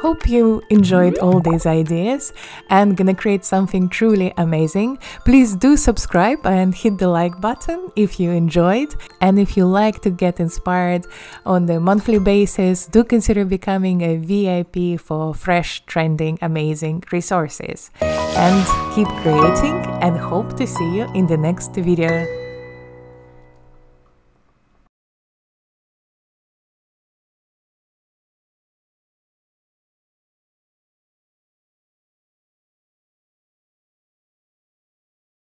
hope you enjoyed all these ideas and gonna create something truly amazing. Please do subscribe and hit the like button if you enjoyed. And if you like to get inspired on the monthly basis, do consider becoming a VIP for fresh, trending, amazing resources. And keep creating, and hope to see you in the next video.